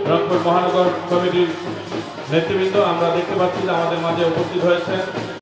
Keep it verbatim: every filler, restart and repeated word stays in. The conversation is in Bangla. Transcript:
রংপুর মহানগর কমিটির নেতৃবৃন্দ আমরা দেখতে পাচ্ছি যে আমাদের মাঝে উপস্থিত হয়েছে।